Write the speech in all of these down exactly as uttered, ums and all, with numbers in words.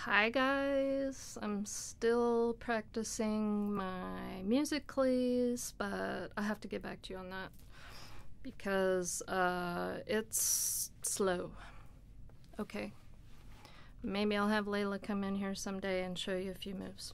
Hi guys, I'm still practicing my musicallys, but I have to get back to you on that because uh, it's slow. Okay, maybe I'll have Layla come in here someday and show you a few moves.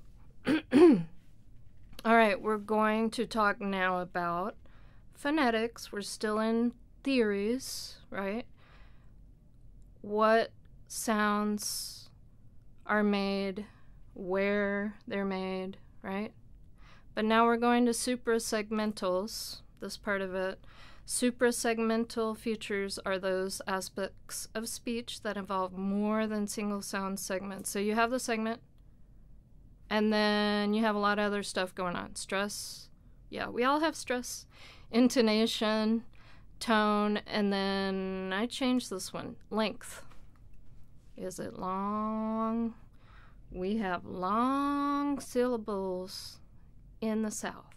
Alright, we're going to talk now about phonetics. We're still in theories, right? What sounds are made, where they're made, right? But now we're going to suprasegmentals, this part of it. Suprasegmental features are those aspects of speech that involve more than single sound segments. So you have the segment, and then you have a lot of other stuff going on. Stress, yeah, we all have stress. Intonation, tone, and then I changed this one, length. Is it long? We have long syllables in the South.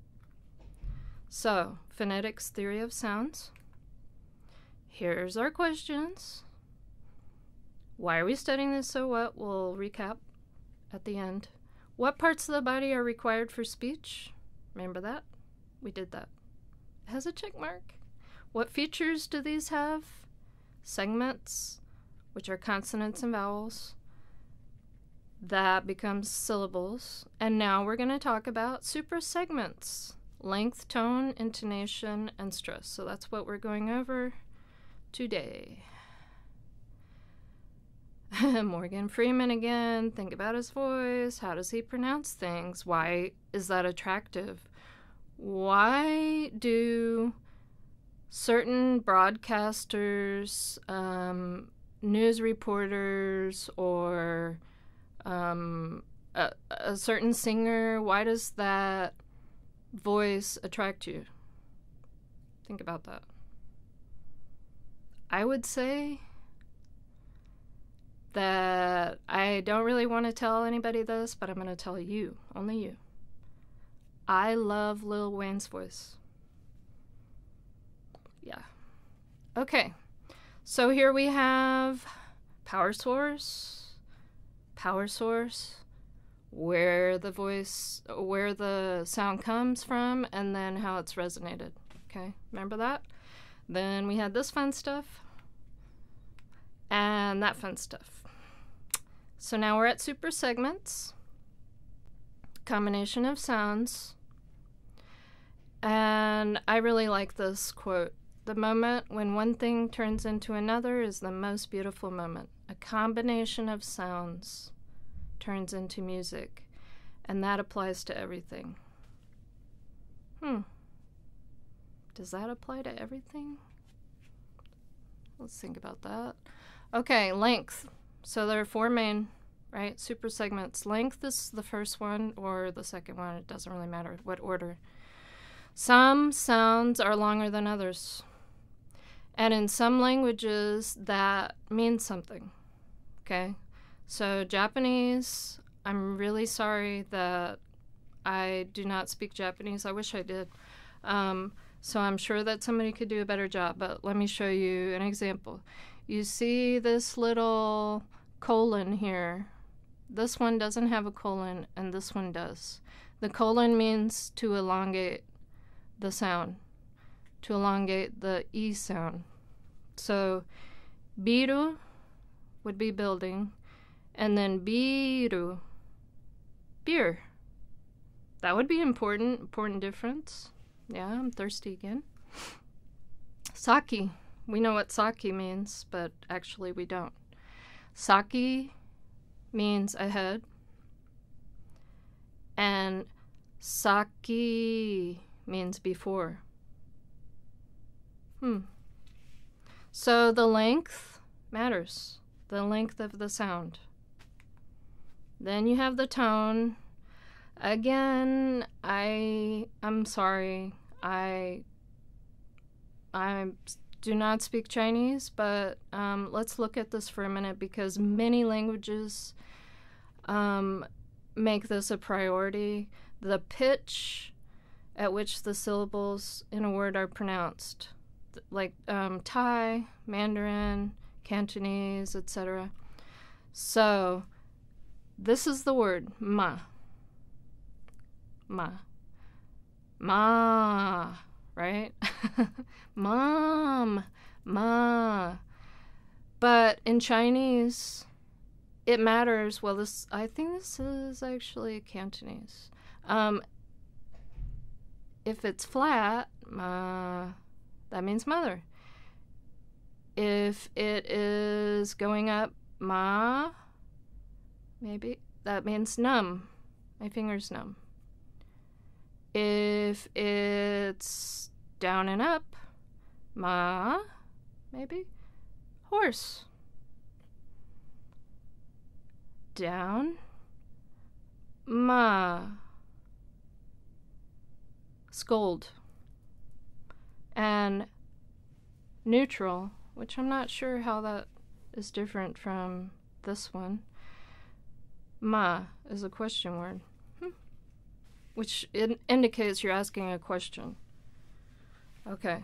So, phonetics, theory of sounds. Here's our questions. Why are we studying this so what? We'll recap at the end. What parts of the body are required for speech? Remember that? We did that. It has a check mark. What features do these have? Segments, which are consonants and vowels. That becomes syllables. And now we're going to talk about suprasegments. Length, tone, intonation, and stress. So that's what we're going over today. Morgan Freeman again. Think about his voice. How does he pronounce things? Why is that attractive? Why do certain broadcasters, um, news reporters, or um, a, a certain singer, why does that voice attract you? Think about that. I would say that I don't really want to tell anybody this, but I'm going to tell you, only you. I love Lil Wayne's voice. Yeah. Okay. So here we have power source, power source, where the voice, where the sound comes from, and then how it's resonated. Okay, remember that? Then we had this fun stuff, and that fun stuff. So now we're at suprasegments, combination of sounds, and I really like this quote. The moment when one thing turns into another is the most beautiful moment. A combination of sounds turns into music, and that applies to everything. Hmm. Does that apply to everything? Let's think about that. Okay, length. So there are four main, right, suprasegments. Length is the first one or the second one. It doesn't really matter what order. Some sounds are longer than others. And in some languages, that means something, okay? So Japanese, I'm really sorry that I do not speak Japanese. I wish I did. Um, so I'm sure that somebody could do a better job, but let me show you an example. You see this little colon here. This one doesn't have a colon, and this one does. The colon means to elongate the sound, to elongate the E sound. So, biru would be building, and then biru, beer. That would be important, important difference. Yeah, I'm thirsty again. Sake. We know what sake means, but actually we don't. Sake means ahead, and sake means before. Hmm. So the length matters. The length of the sound. Then you have the tone. Again, I I'm sorry. I I do not speak Chinese, but um, let's look at this for a minute because many languages um, make this a priority. The pitch at which the syllables in a word are pronounced, like um, Thai, Mandarin, Cantonese, et cetera. So This is the word, ma. Ma. Ma, right? Mom, ma. But in Chinese, it matters. Well, this, I think this is actually Cantonese. Um, if it's flat, ma, that means mother. If it is going up, ma, maybe, that means numb. My finger's numb. If it's down and up, ma, maybe, horse. Down, ma, scold. And neutral, which I'm not sure how that is different from this one. Ma is a question word, hmm. which in indicates you're asking a question. Okay.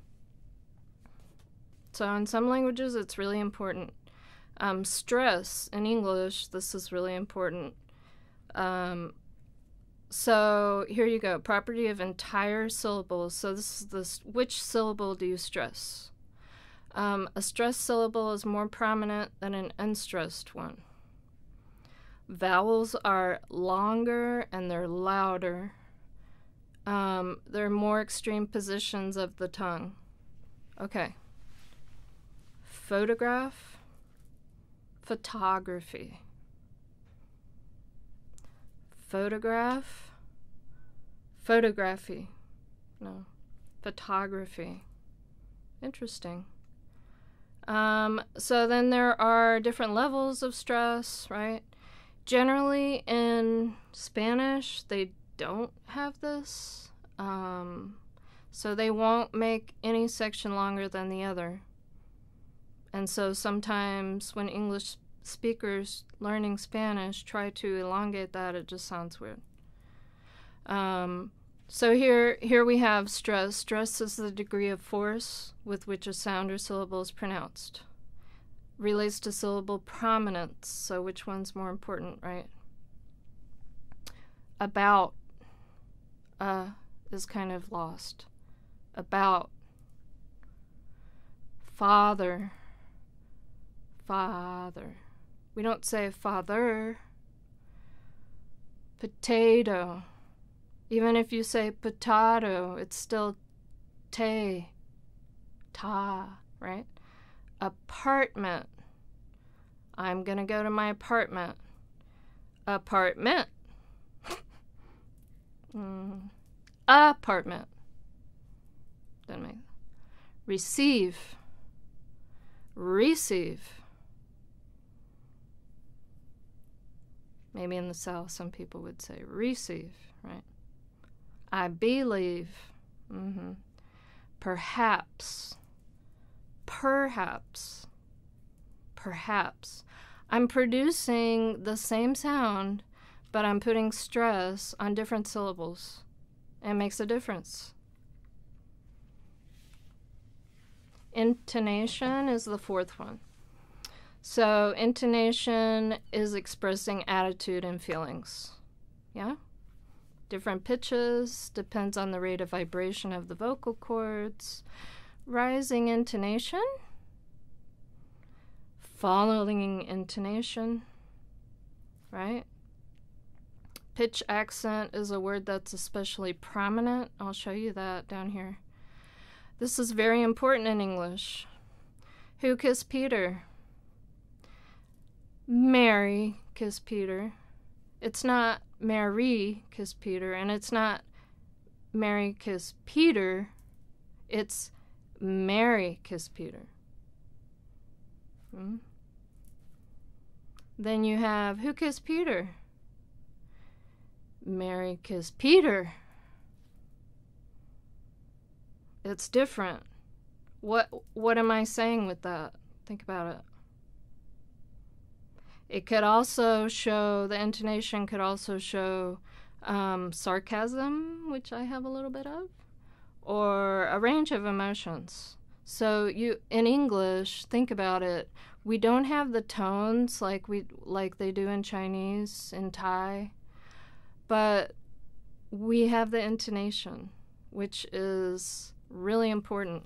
So in some languages, it's really important. Um, stress in English, this is really important. Um, so here you go. Property of entire syllables. So this is this. Which syllable do you stress? Um, a stressed syllable is more prominent than an unstressed one. Vowels are longer and they're louder. Um, they're more extreme positions of the tongue. Okay. Photograph, photography. Photograph, photography. No, photography. Interesting. Um, so then there are different levels of stress, right? Generally in Spanish, they don't have this. Um, so they won't make any section longer than the other. And so sometimes when English speakers learning Spanish try to elongate that, it just sounds weird. Um, so here, here we have stress. Stress is the degree of force with which a sound or syllable is pronounced. Relates to syllable prominence, so which one's more important, right? About uh, is kind of lost. About. Father. Father. We don't say father. Potato. Even if you say potato, it's still te, ta, right? Apartment. I'm gonna go to my apartment. Apartment. mm. Apartment. Doesn't make. Receive. Receive. Maybe in the South, some people would say receive, right? I believe. Mm-hmm. Perhaps. Perhaps. Perhaps. I'm producing the same sound, but I'm putting stress on different syllables. It makes a difference. Intonation is the fourth one. So intonation is expressing attitude and feelings. Yeah? Different pitches, depends on the rate of vibration of the vocal cords. Rising intonation. Falling intonation. Right? Pitch accent is a word that's especially prominent. I'll show you that down here. This is very important in English. Who kissed Peter? Mary kissed Peter. It's not Mary kissed Peter, and it's not Mary kissed Peter. It's Mary kissed Peter. Hmm? Then you have who kissed Peter? Mary kissed Peter. It's different. What what am I saying with that? Think about it. It could also show, the intonation could also show um, sarcasm, which I have a little bit of, or a range of emotions. So you, in English, think about it. We don't have the tones like we like they do in Chinese, in Thai, but we have the intonation, which is really important.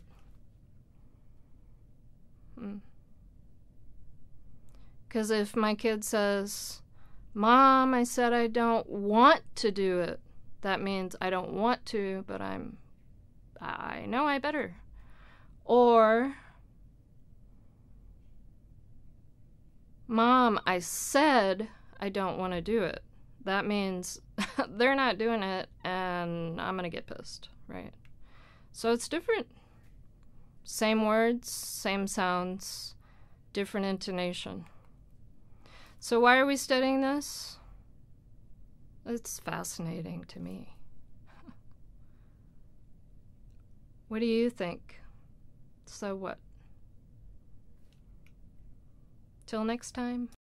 Because if my kid says, Mom, I said I don't want to do it, that means I don't want to, but I'm, I know I better. Or, Mom, I said I don't want to do it. That means they're not doing it and I'm going to get pissed, right? So it's different. Same words, same sounds, different intonation. So why are we studying this? It's fascinating to me. What do you think? So what? Till next time.